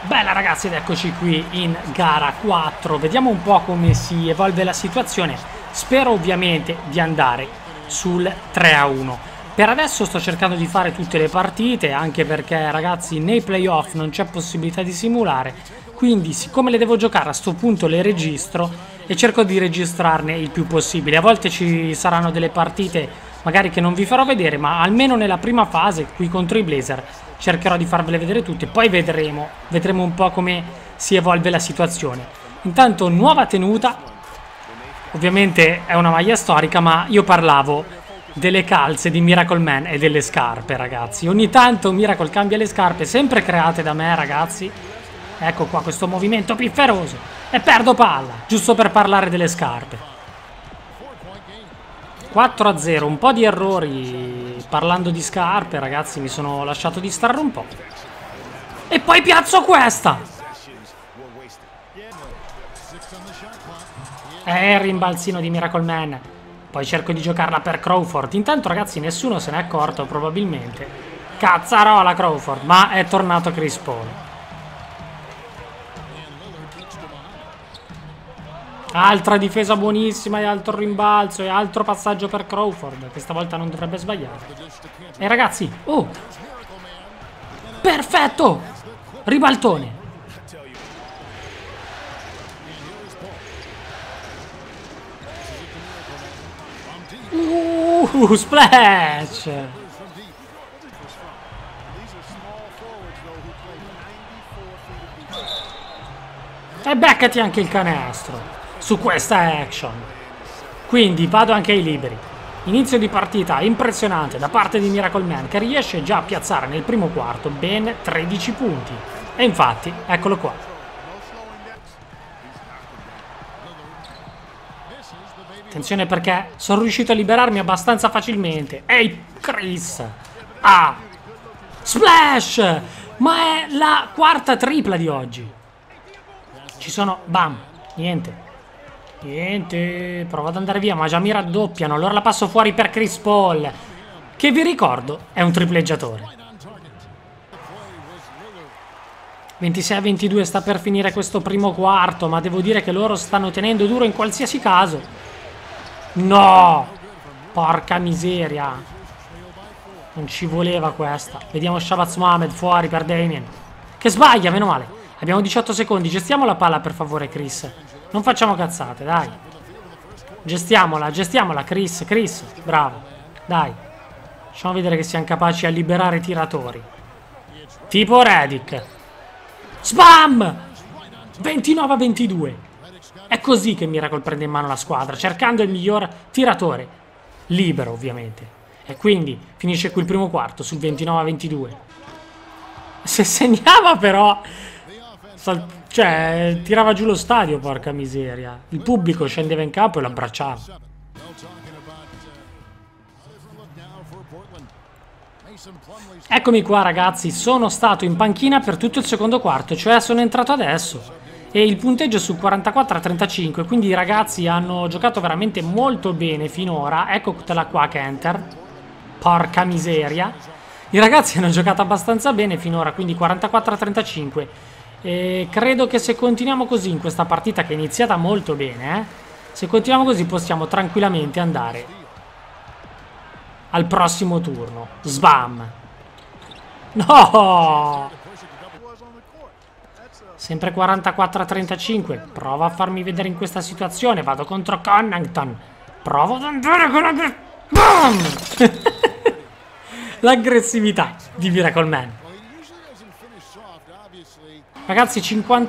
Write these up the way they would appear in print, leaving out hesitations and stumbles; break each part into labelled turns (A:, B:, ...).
A: Bella ragazzi, ed eccoci qui in gara 4. Vediamo un po' come si evolve la situazione. Spero ovviamente di andare sul 3-1. Per adesso sto cercando di fare tutte le partite, anche perché ragazzi nei playoff non c'è possibilità di simulare. Quindi siccome le devo giocare a sto punto le registro e cerco di registrarne il più possibile. A volte ci saranno delle partite magari che non vi farò vedere, ma almeno nella prima fase qui contro i Blazer cercherò di farvele vedere tutte, poi vedremo un po' come si evolve la situazione. Intanto nuova tenuta, ovviamente è una maglia storica, ma io parlavo delle calze di Miracle Man e delle scarpe ragazzi. Ogni tanto Miracle cambia le scarpe, sempre create da me ragazzi. Ecco qua questo movimento pifferoso e perdo palla, giusto per parlare delle scarpe. 4-0, un po' di errori parlando di scarpe ragazzi, mi sono lasciato distrarre un po'. E poi piazzo questa! Il rimbalzino di Miracle Man. Poi cerco di giocarla per Crawford. Intanto ragazzi nessuno se n'è accorto probabilmente. Cazzarola Crawford, ma è tornato Chris Paul. Altra difesa buonissima e altro rimbalzo e altro passaggio per Crawford. Questa volta non dovrebbe sbagliare. E ragazzi, oh! Perfetto! Ribaltone. Splash! E beccati anche il canestro su questa action. Quindi vado anche ai liberi. Inizio di partita impressionante da parte di Miracle Man, che riesce già a piazzare nel primo quarto ben 13 punti. E infatti eccolo qua. Attenzione perché sono riuscito a liberarmi abbastanza facilmente. Ehi Chris! Ah! Splash! Ma è la quarta tripla di oggi. Ci sono... Bam! Niente. Niente. Provo ad andare via, ma già mi raddoppiano. Allora la passo fuori per Chris Paul, che vi ricordo è un tripleggiatore. 26-22 sta per finire questo primo quarto, ma devo dire che loro stanno tenendo duro in qualsiasi caso. No! Porca miseria. Non ci voleva questa. Vediamo Shabazz Muhammad fuori per Damien, che sbaglia, meno male. Abbiamo 18 secondi, gestiamo la palla per favore Chris. Non facciamo cazzate, dai. Gestiamola, Chris, bravo. Dai. Facciamo vedere che siamo capaci a liberare i tiratori. Tipo Redick. Spam! 29-22. È così che Miracle prende in mano la squadra, cercando il miglior tiratore. Libero, ovviamente. E quindi finisce qui il primo quarto sul 29-22. Se segnava però... Cioè, tirava giù lo stadio, porca miseria. Il pubblico scendeva in campo e lo abbracciava. Eccomi qua ragazzi, sono stato in panchina per tutto il secondo quarto, cioè sono entrato adesso. E il punteggio è su 44-35, quindi i ragazzi hanno giocato veramente molto bene finora. Eccotela qua Kanter. Porca miseria. I ragazzi hanno giocato abbastanza bene finora, quindi 44-35. E credo che se continuiamo così in questa partita, che è iniziata molto bene, se continuiamo così possiamo tranquillamente andare al prossimo turno. Sbam! No! Sempre 44-35. Prova a farmi vedere in questa situazione. Vado contro Connaughton. Provo ad andare con la... Bam! L'aggressività di Miracle Man. Ragazzi,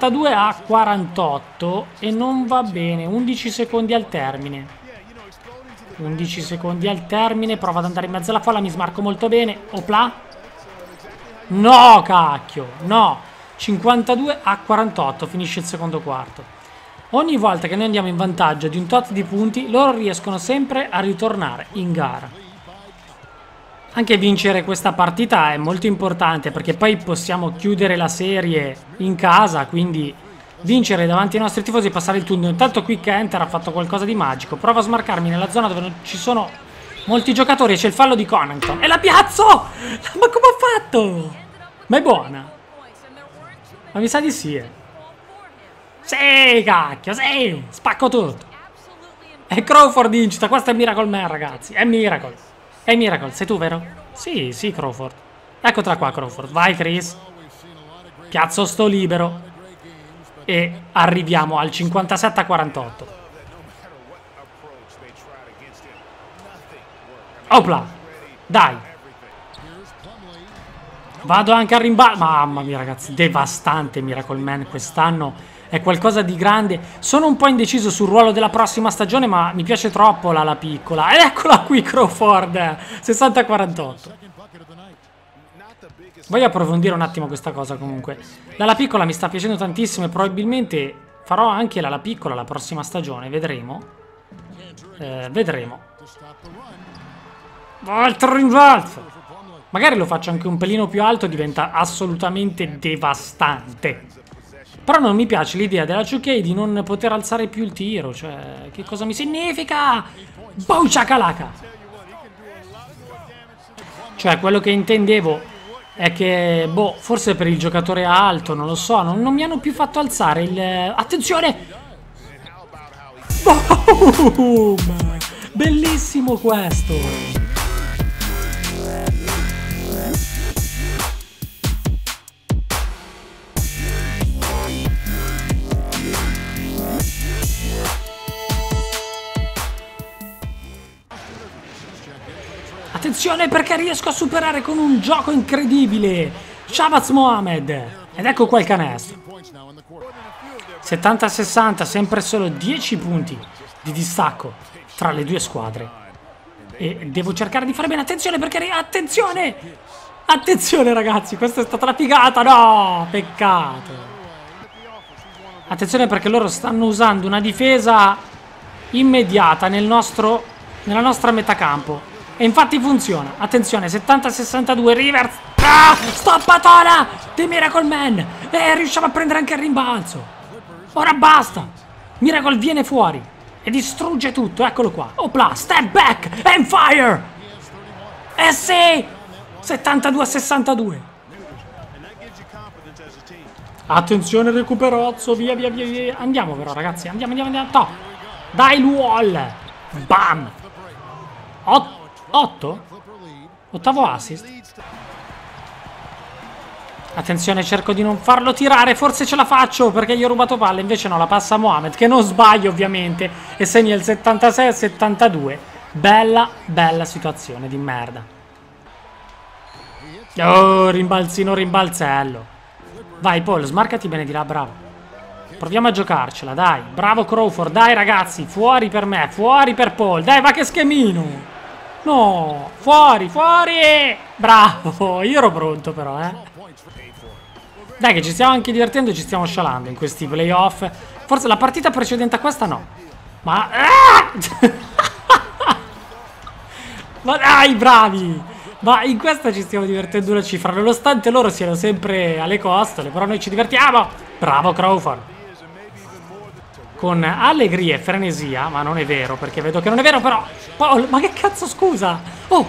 A: 52-48 e non va bene. 11 secondi al termine. 11 secondi al termine. Provo ad andare in mezzo alla folla. Mi smarco molto bene. Opla. No, cacchio. No. 52-48. Finisce il secondo quarto. Ogni volta che noi andiamo in vantaggio di un tot di punti, loro riescono sempre a ritornare in gara. Anche vincere questa partita è molto importante, perché poi possiamo chiudere la serie in casa, quindi vincere davanti ai nostri tifosi e passare il turno. Intanto qui Kanter ha fatto qualcosa di magico. Provo a smarcarmi nella zona dove non ci sono molti giocatori e c'è il fallo di Connaughton. E la piazzo! Ma come ho fatto? Ma è buona. Ma mi sa di sì, Sì, cacchio, sì! Spacco tutto! È Crawford incita, questo è Miracle Man, ragazzi. È Miracle. È Miracle, sei tu, vero? Sì, sì, Crawford. Eccotela qua, Crawford. Vai, Chris. Piazzo sto libero. E arriviamo al 57-48. Opla! Dai! Vado anche a rimbalzo. Mamma mia, ragazzi, devastante Miracle Man quest'anno. È qualcosa di grande. Sono un po' indeciso sul ruolo della prossima stagione, ma mi piace troppo la piccola. Ed eccola qui, Crawford. 60-48. Voglio approfondire un attimo questa cosa comunque. La piccola mi sta piacendo tantissimo e probabilmente farò anche la piccola la prossima stagione. Vedremo. Vedremo. Altro rimbalzo. Magari lo faccio anche un pelino più alto e diventa assolutamente devastante. Però non mi piace l'idea della 2K di non poter alzare più il tiro. Cioè, che cosa mi significa? Boom shakalaka! Cioè, quello che intendevo è che, boh, forse per il giocatore alto, non lo so, non mi hanno più fatto alzare il... Attenzione! Boom! Bellissimo questo! Attenzione perché riesco a superare con un gioco incredibile Shabazz Mohamed. Ed ecco qua il canestro. 70-60, sempre solo 10 punti di distacco tra le due squadre. E devo cercare di fare bene. Attenzione perché... Attenzione! Attenzione ragazzi, questa è stata la figata. No, peccato. Attenzione perché loro stanno usando una difesa immediata nella nostra metà campo. E infatti funziona. Attenzione, 70-62, Rivers. Ah, stoppatola di Miracle Man. E riusciamo a prendere anche il rimbalzo. Ora basta. Miracle viene fuori e distrugge tutto. Eccolo qua. Opla, step back and fire. Eh sì, 72-62. Attenzione recuperozzo. Via, via, via, via. Andiamo però ragazzi. Andiamo. No. Dai il wall. Bam. 8? Ottavo assist. Attenzione, cerco di non farlo tirare. Forse ce la faccio perché gli ho rubato palle. Invece no, la passa a Mohamed, che non sbaglia ovviamente, e segna il 76-72. Bella situazione di merda. Oh, rimbalzino, rimbalzello. Vai Paul, smarcati bene di là, bravo. Proviamo a giocarcela, dai. Bravo Crawford, dai ragazzi. Fuori per me, fuori per Paul. Dai, va che schemino. No, fuori! Bravo, io ero pronto però, Dai che ci stiamo anche divertendo e ci stiamo scialando in questi playoff. Forse la partita precedente a questa no. Ma... Ma dai, bravi! Ma in questa ci stiamo divertendo una cifra, nonostante loro siano sempre alle costole, però noi ci divertiamo! Bravo Crawford! Con allegria e frenesia, ma non è vero, perché vedo che non è vero, però... Paul, ma che cazzo, scusa? Oh!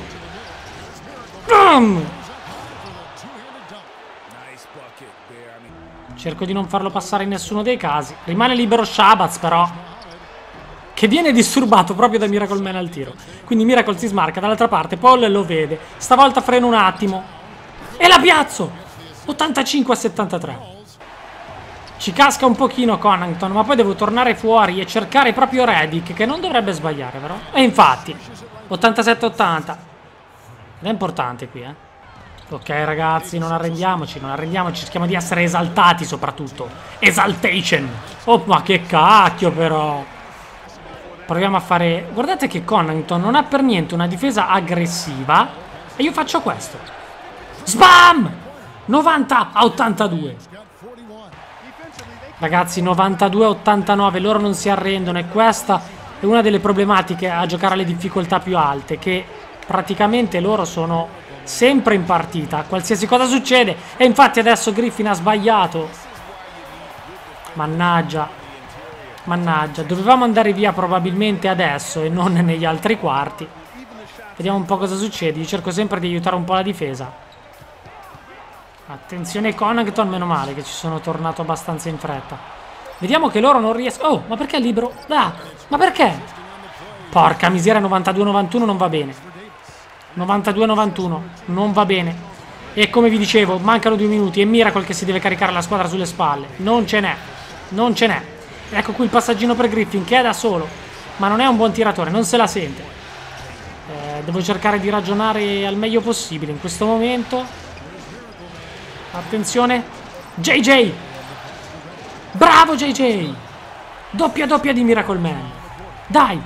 A: Cerco di non farlo passare in nessuno dei casi. Rimane libero Shabazz, però, che viene disturbato proprio da Miracle Man al tiro. Quindi Miracle si smarca dall'altra parte, Paul lo vede. Stavolta freno un attimo e la piazzo! 85-73. Ci casca un pochino Connaughton, ma poi devo tornare fuori e cercare proprio Redick, che non dovrebbe sbagliare, vero? E infatti, 87-80. Ed è importante qui, Ok, ragazzi, non arrendiamoci, cerchiamo di essere esaltati soprattutto. Exaltation! Oh, ma che cacchio però! Proviamo a fare... Guardate che Connaughton non ha per niente una difesa aggressiva e io faccio questo. Sbam! 90-82. Ragazzi, 92-89, loro non si arrendono e questa è una delle problematiche a giocare alle difficoltà più alte, che praticamente loro sono sempre in partita, qualsiasi cosa succede. E infatti adesso Griffin ha sbagliato. Mannaggia, dovevamo andare via probabilmente adesso e non negli altri quarti. Vediamo un po' cosa succede, io cerco sempre di aiutare un po' la difesa. Attenzione Connaughton, meno male che ci sono tornato abbastanza in fretta. Vediamo che loro non riescono. Oh, ma perché è libero? Ah, ma perché? Porca miseria, 92-91 non va bene. 92-91 non va bene. E come vi dicevo, mancano 2 minuti. È Miracle che si deve caricare la squadra sulle spalle. Non ce n'è. Non ce n'è. Ecco qui il passaggino per Griffin che è da solo. Ma non è un buon tiratore, non se la sente. Devo cercare di ragionare al meglio possibile in questo momento. Attenzione, JJ, bravo JJ, doppia di Miracle Man, dai.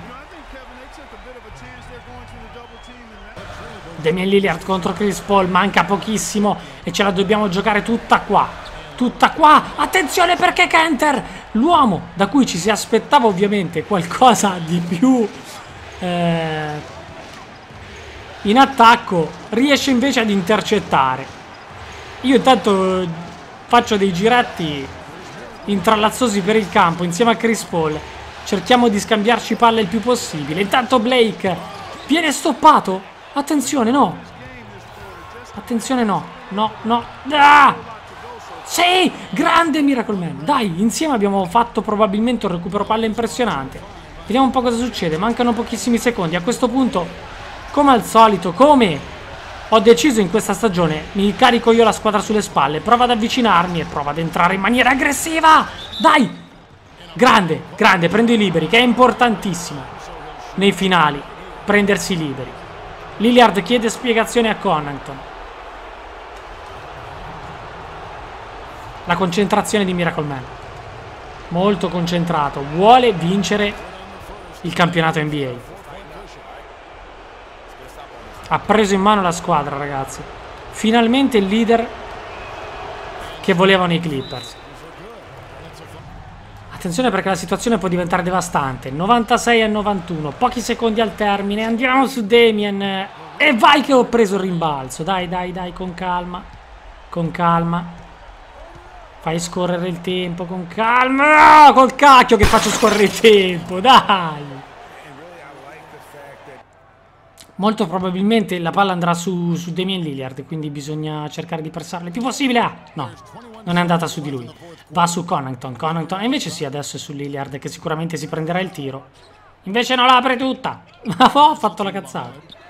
A: Damian Lillard contro Chris Paul, manca pochissimo e ce la dobbiamo giocare tutta qua, attenzione perché Kanter, l'uomo da cui ci si aspettava ovviamente qualcosa di più in attacco, riesce invece ad intercettare. Io intanto faccio dei giretti intrallazzosi per il campo insieme a Chris Paul. Cerchiamo di scambiarci palle il più possibile. Intanto Blake viene stoppato. Attenzione, no. Attenzione, no. No. Ah! Sì, grande Miracle Man. Dai, insieme abbiamo fatto probabilmente un recupero palle impressionante. Vediamo un po' cosa succede. Mancano pochissimi secondi. A questo punto, come al solito, ho deciso in questa stagione, mi carico io la squadra sulle spalle, provo ad avvicinarmi e provo ad entrare in maniera aggressiva. Dai! Grande, prendo i liberi, che è importantissimo nei finali, prendersi i liberi. Lillard chiede spiegazioni a Connaughton. La concentrazione di Miracle Man. Molto concentrato, vuole vincere il campionato NBA. Ha preso in mano la squadra, ragazzi. Finalmente il leader che volevano i Clippers. Attenzione perché la situazione può diventare devastante. 96-91, pochi secondi al termine. Andiamo su Damian. E vai che ho preso il rimbalzo. Dai, con calma. Con calma. Fai scorrere il tempo, con calma. Oh, col cacchio che faccio scorrere il tempo, dai. Molto probabilmente la palla andrà su Damian Lillard, quindi bisogna cercare di pressarla il più possibile. Ah, no, non è andata su di lui. Va su Connaughton. E invece sì, adesso è su Lillard che sicuramente si prenderà il tiro. Invece non la apre tutta. Ma ho fatto la cazzata.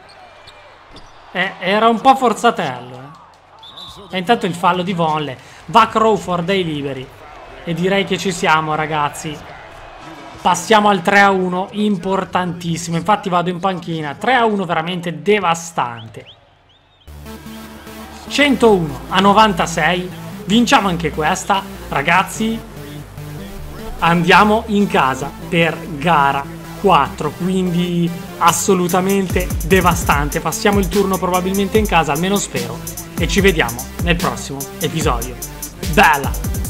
A: Era un po' forzatello. E intanto il fallo di Vonleh. Va Crawford dai liberi. E direi che ci siamo, ragazzi. Passiamo al 3-1, importantissimo. Infatti vado in panchina. 3-1 veramente devastante. 101-96. Vinciamo anche questa. Ragazzi, andiamo in casa per gara 4. Quindi assolutamente devastante. Passiamo il turno probabilmente in casa, almeno spero. E ci vediamo nel prossimo episodio. Bella!